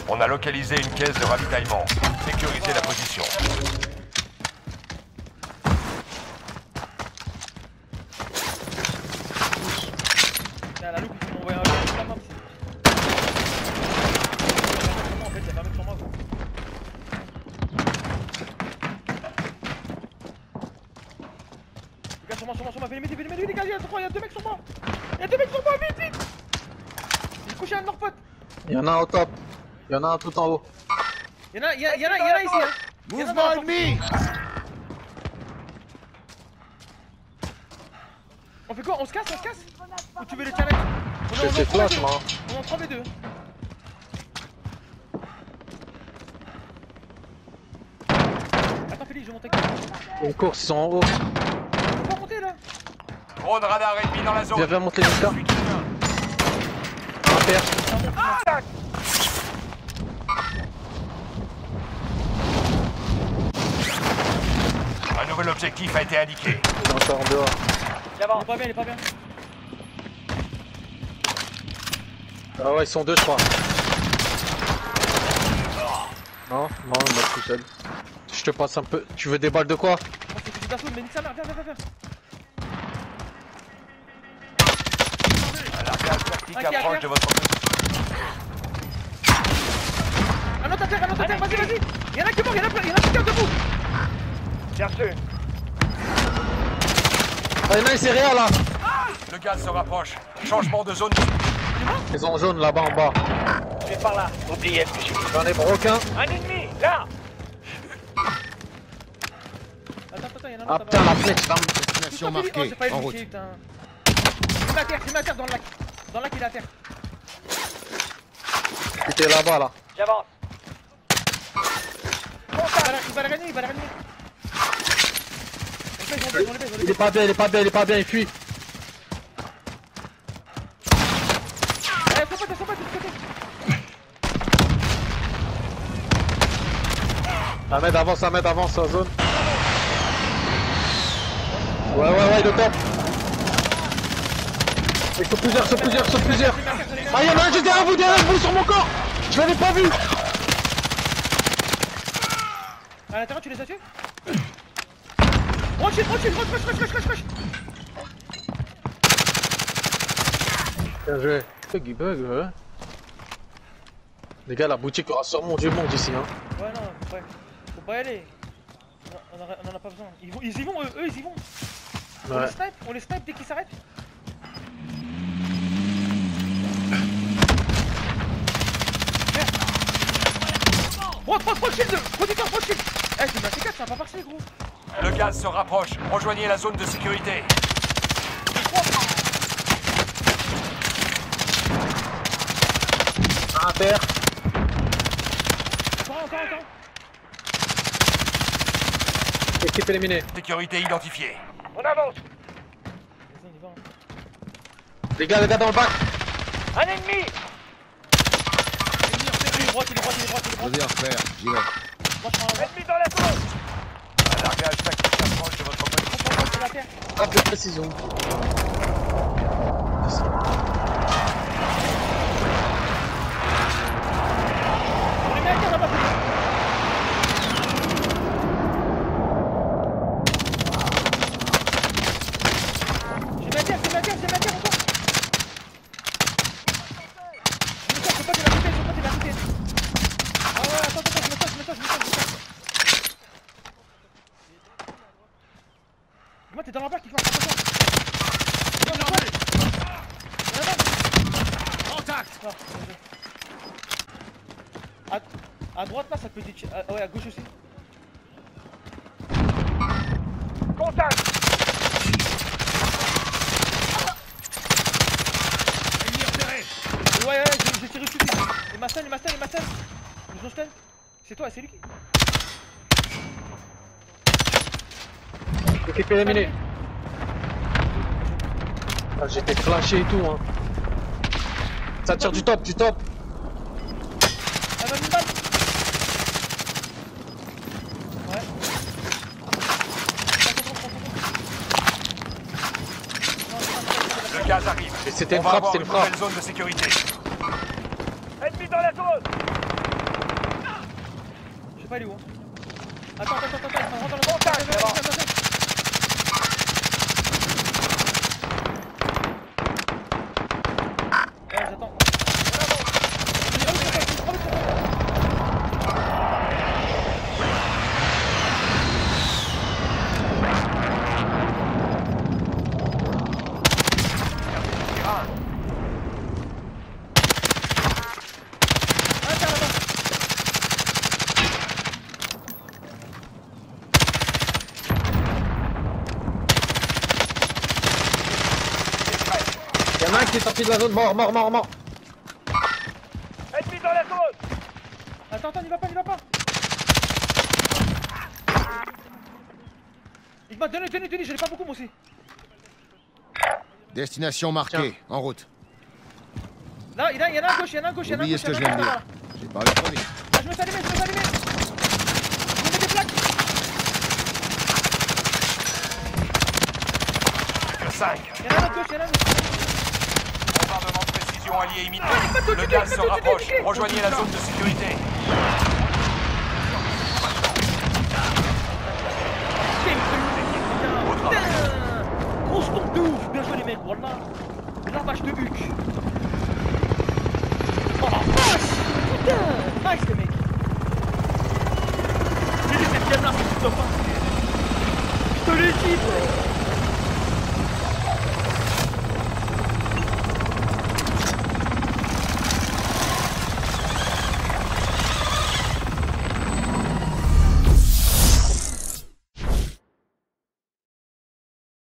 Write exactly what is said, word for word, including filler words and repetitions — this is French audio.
On a localisé une caisse de ravitaillement. Sécurisez la position. Là, la loupe, ils m'ont envoyé un lien sur la map. En fait, il y a pas un mec sur moi. Les gars, sur moi, sur moi, sur moi. Venez m'aider, venez m'aider, les gars, il y a trois, il y a deux mecs sur moi. Il y a deux mecs sur moi, vite, vite. J'ai couché un de leurs potes. Il y en a un au top. Il y en a un tout en haut. Il y en a, il y, a, il y en a, il y en a ici, hein. Mouvement ennemi. On fait quoi? On se casse, on se casse? Ou tu veux les challenge? On Je fais flash, moi. On est en trois v deux. Attends, Félix, je vais monter avec toi. Une course, ils sont en haut. On peut pas monter là. Drone radar ennemi dans la zone. Viens, viens monter les gars. Un père. Un nouvel objectif a été indiqué. Il est encore en dehors. Il est pas bien, il est pas bien. Ah ouais, ils sont deux, je crois. Non, non, il est tout seul. Je te passe un peu. Tu veux des balles de quoi? Moi, c'est que du d'assaut, mais nique sa mère, viens, viens, viens, viens. Un largage tactique Ok, approche ok. de votre position. Un autre à terre, un autre à terre, vas-y, vas-y. Il y en a qui mort, il y en a plein, il y en a qui tiennent debout. Bien sûr. Ah, il y en a un, c'est réel là. Le gaz se rapproche. Changement de zone. Ils sont en jaune là-bas en bas. Je vais par là. Oubliez ce que j'ai dit. J'en ai broquin. Un ennemi, là. Attends, attends, il y en a un Ah autre putain, là-bas. la flèche là. Destination Oh, c'est marquée. pas En lui, route. putain. Il est à terre, il est à terre dans le lac. Dans le lac, il est à terre. C'était là-bas là. J'avance. Il va la- il va la gagner, il va la gagner. On les baise, on les baise, on les baise, on les Il est baise. pas bien, il est pas bien, il est pas bien, il fuit. Eh, faut pas, faut pas, de ce côté. Ahmed avance, Ahmed avance en zone. Ouais, ouais, ouais, il est top. Ils sont plusieurs, ils sont plusieurs, ils sont plusieurs. Ah, il y en a un juste derrière vous, derrière vous, sur mon corps. Je l'avais pas vu. À l'intérieur, tu les as tués? Roche, roche, roche, roche, roche, roche, roche, roche. Bien joué. Bug, il bug, ouais. Les gars, la boutique aura sûrement du monde ici, hein. Ouais, non, faut pas, faut pas y aller. On, en a, on en a pas besoin. Ils, vont, ils y vont, eux, eux ils y vont. On Ouais. les snipe, on les snipe dès qu'ils s'arrêtent. Prends, prends, prends le shield! Prends-toi, prends le shield! Eh, c'est ma C quatre, ça va pas passer, gros! Le gaz se rapproche. Rejoignez la zone de sécurité. Un terre. Encore, encore, encore! Équipe éliminée. Sécurité identifiée. On avance. Vas-y, on y va. Hein. Les gars, les gars dans le bac. Un ennemi. Il est droit, il est droit, il est droit, il est droit. Vas-y, frère, j'y vais. Moi, je prends un droit. Ennemi dans la zone. Un largage tactique approche de votre position. Prends un droit, c'est la terre. Pas de précision. On les met à terre là-bas, j'ai mis à terre, j'ai mis à terre, j'ai mis à terre encore! Je me casse, je peux pas te la couper, je peux pas te la couper! Ah ouais, attends, attends, je me casse, je me casse, je me casse, je me casse! Dis-moi, t'es dans la barre qui commence à faire. Il y en a un! Contact. Ah, désolé. À, à droite là, ça peut être... Ah, ouais, à gauche aussi. Contact. Ennemi repéré. Ouais, ouais, j'ai j'ai tiré dessus. Et ma stun, et ma stun, et ma stun. Ils ont stun. C'est toi, c'est lui qui... Équipe éliminée. Ah, j'étais flashé et tout, hein. Ça tire du top, du top. Elle m'a mis une balle. Ouais. Le gaz arrive. Et c'était On une va frappe, avoir c'était une une nouvelle frappe. zone de sécurité. Ennemi dans la zone. sais pas il est où. Hein. Attends, attends, attends, attends, rentre dans le Contact, viens, viens, d'abord. viens, viens, viens. Ouais, j'attends. Ah oui, c'est ça, ah oui, c'est ça. Ah, tiens, là-bas. Y'en a un qui est sorti de la zone, mort, mort, mort, mort. Ennemi dans la zone. Attends, attends, n'y va pas, n'y va pas. Il m'a donné, tenez, tenez, j'en ai pas beaucoup moi aussi. Destination marquée, en route. Là, il y en a, il y en a à gauche, il y en a à gauche, il y en a à Oubliez gauche. ce que je il y en viens de a à dire. gauche, J'ai parlé trop vite. là-bas. Ah, je me suis allumé, je me suis allumé. Je mets des plaques. Que cinq. Il y en a à gauche, il y en a à gauche. Bombardement de précision allié imminent. pas tout, Le tout, gaz tout, se tout, rapproche. tout, tout, tout. Rejoignez la zone de sécurité. Putain, grosse pompe de ouf, bien joué les mecs, wallah. Lavage de huc. Oh la vache. Putain, nice les mecs. J'ai dit cette game là, c'est top. Je te l'ai dit, frère.